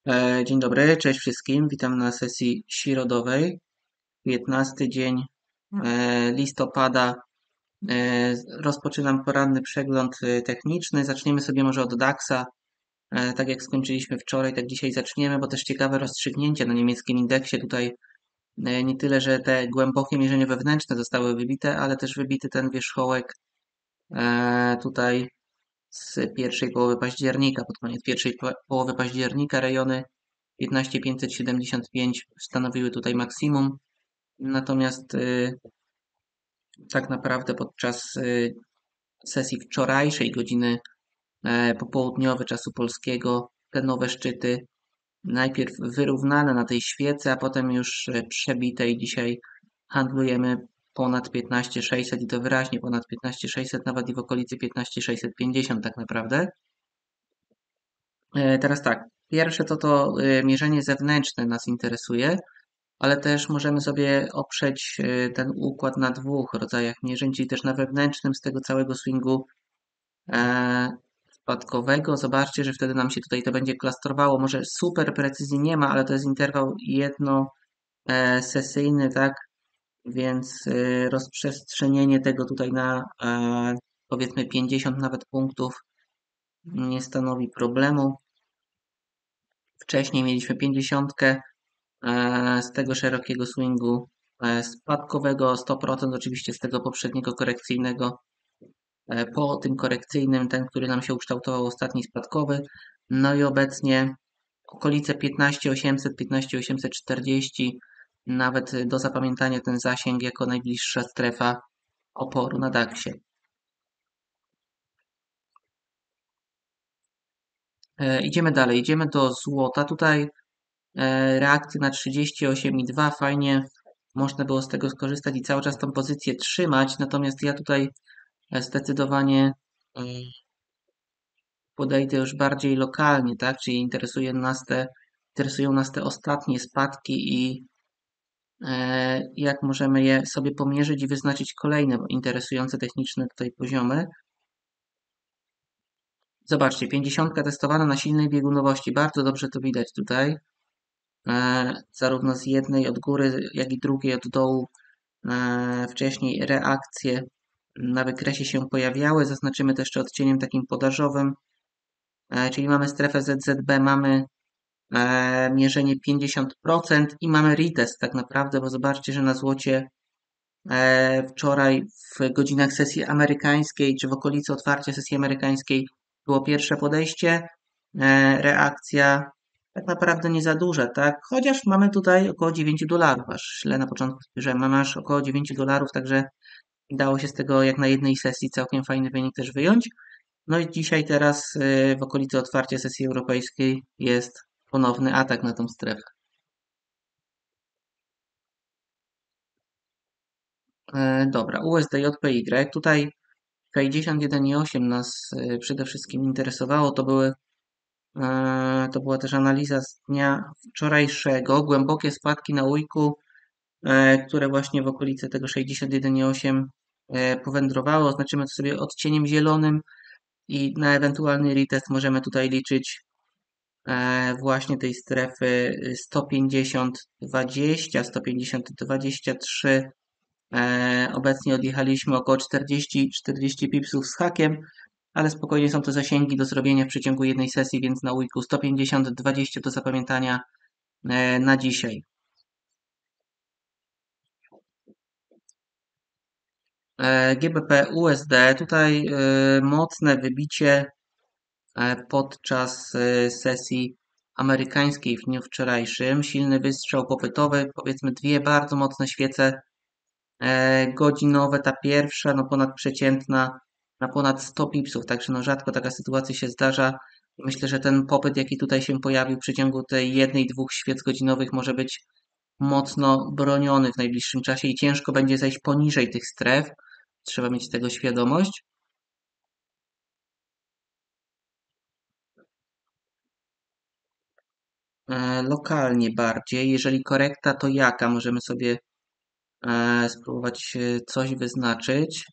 Dzień dobry, cześć wszystkim. Witam na sesji środowej. 15 dzień listopada. Rozpoczynam poranny przegląd techniczny. Zaczniemy sobie może od DAX-a. Tak jak skończyliśmy wczoraj, tak dzisiaj zaczniemy, bo też ciekawe rozstrzygnięcie na niemieckim indeksie. Tutaj nie tyle, że te głębokie mierzenia wewnętrzne zostały wybite, ale też wybity ten wierzchołek tutaj z pierwszej połowy października, pod koniec pierwszej połowy października rejony 15 575 stanowiły tutaj maksimum, natomiast tak naprawdę podczas sesji wczorajszej, godziny popołudniowe czasu polskiego, te nowe szczyty najpierw wyrównane na tej świecy, a potem już przebite i dzisiaj handlujemy ponad 15 600 i to wyraźnie ponad 15 600, nawet i w okolicy 15 650 tak naprawdę. Teraz tak, pierwsze to mierzenie zewnętrzne nas interesuje, ale też możemy sobie oprzeć ten układ na dwóch rodzajach mierzeń, czyli też na wewnętrznym z tego całego swingu e, spadkowego. Zobaczcie, że wtedy nam się tutaj to będzie klastrowało. Może super precyzji nie ma, ale to jest interwał jedno sesyjny, tak? Więc rozprzestrzenienie tego tutaj na powiedzmy 50 nawet punktów nie stanowi problemu. Wcześniej mieliśmy 50 z tego szerokiego swingu spadkowego 100%, oczywiście z tego poprzedniego korekcyjnego. Po tym korekcyjnym, ten, który nam się ukształtował ostatni spadkowy. No i obecnie okolice 15800, 15840, nawet do zapamiętania ten zasięg jako najbliższa strefa oporu na DAX-ie. Idziemy dalej, idziemy do złota. Tutaj reakcje na 38,2 fajnie można było z tego skorzystać i cały czas tą pozycję trzymać, natomiast ja tutaj zdecydowanie podejdę już bardziej lokalnie, tak? Czyli interesują nas te ostatnie spadki i jak możemy je sobie pomierzyć i wyznaczyć kolejne interesujące techniczne tutaj poziomy. Zobaczcie, 50 testowana na silnej biegunowości. Bardzo dobrze to widać tutaj. Zarówno z jednej od góry, jak i drugiej od dołu. Wcześniej reakcje na wykresie się pojawiały. Zaznaczymy to jeszcze odcieniem takim podażowym. Czyli mamy strefę ZZB, mamy mierzenie 50% i mamy retest tak naprawdę, bo zobaczcie, że na złocie wczoraj w godzinach sesji amerykańskiej, czy w okolicy otwarcia sesji amerykańskiej było pierwsze podejście, reakcja tak naprawdę nie za duża, tak? Chociaż mamy tutaj około $9, aż źle na początku spojrzałem, mamy aż około $9, także dało się z tego jak na jednej sesji całkiem fajny wynik też wyjąć. No i dzisiaj teraz w okolicy otwarcia sesji europejskiej jest ponowny atak na tą strefę. Dobra, USD-JPY. Tutaj 61,8 nas przede wszystkim interesowało. To była też analiza z dnia wczorajszego. Głębokie spadki na ujku, które właśnie w okolicy tego 61,8 powędrowały. Oznaczymy to sobie odcieniem zielonym i na ewentualny retest możemy tutaj liczyć właśnie tej strefy 150-20, 150-23. Obecnie odjechaliśmy około 40 pipsów z hakiem, ale spokojnie są to zasięgi do zrobienia w przeciągu jednej sesji, więc na ujku 150-20 do zapamiętania na dzisiaj. GBP USD, tutaj mocne wybicie podczas sesji amerykańskiej w dniu wczorajszym. Silny wystrzał popytowy, powiedzmy dwie bardzo mocne świece godzinowe. Ta pierwsza, no ponadprzeciętna, na ponad 100 pipsów, także no rzadko taka sytuacja się zdarza. Myślę, że ten popyt, jaki tutaj się pojawił w przeciągu tej jednej, dwóch świec godzinowych może być mocno broniony w najbliższym czasie i ciężko będzie zejść poniżej tych stref. Trzeba mieć tego świadomość. Lokalnie bardziej. Jeżeli korekta, to jaka? Możemy sobie spróbować coś wyznaczyć.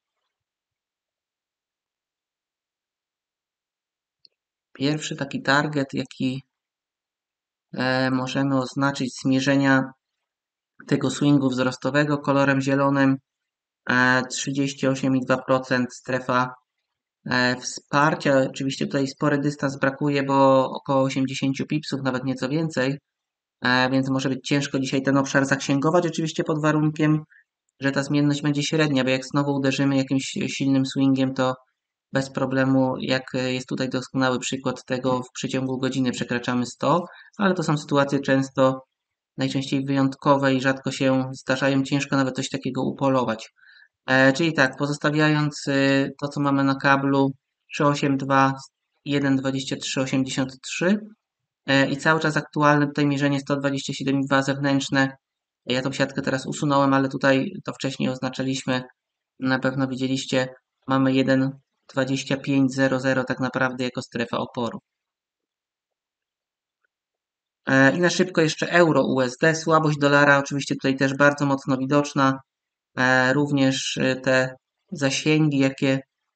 Pierwszy taki target, jaki możemy oznaczyć zmierzenia tego swingu wzrostowego kolorem zielonym. 38,2% strefa wsparcia. Oczywiście tutaj spory dystans brakuje, bo około 80 pipsów, nawet nieco więcej, więc może być ciężko dzisiaj ten obszar zaksięgować, oczywiście pod warunkiem, że ta zmienność będzie średnia, bo jak znowu uderzymy jakimś silnym swingiem, to bez problemu, jak jest tutaj doskonały przykład tego, w przeciągu godziny przekraczamy 100, ale to są sytuacje najczęściej wyjątkowe i rzadko się zdarzają, ciężko nawet coś takiego upolować. Czyli tak, pozostawiając to, co mamy na kablu 382, 1,2383 i cały czas aktualne tutaj mierzenie 127,2 zewnętrzne. Ja tą siatkę teraz usunąłem, ale tutaj to wcześniej oznaczaliśmy. Na pewno widzieliście, mamy 1,2500 tak naprawdę jako strefę oporu. I na szybko jeszcze euro USD. Słabość dolara oczywiście tutaj też bardzo mocno widoczna. Również te zasięgi, jakie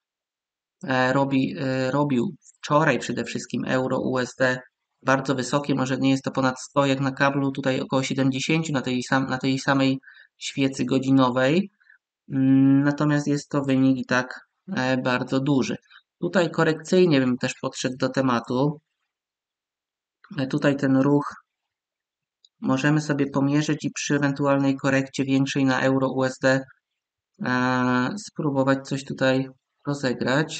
robił wczoraj przede wszystkim euro USD, bardzo wysokie, może nie jest to ponad 100 jak na kablu, tutaj około 70 na tej samej świecy godzinowej. Natomiast jest to wynik i tak bardzo duży. Tutaj korekcyjnie bym też podszedł do tematu. Tutaj ten ruch możemy sobie pomierzyć i przy ewentualnej korekcie większej na euro USD spróbować coś tutaj rozegrać.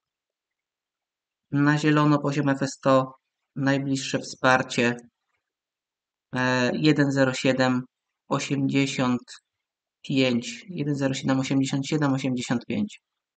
Na zielono poziom FS100, najbliższe wsparcie 1,0785, 1,0787, 85.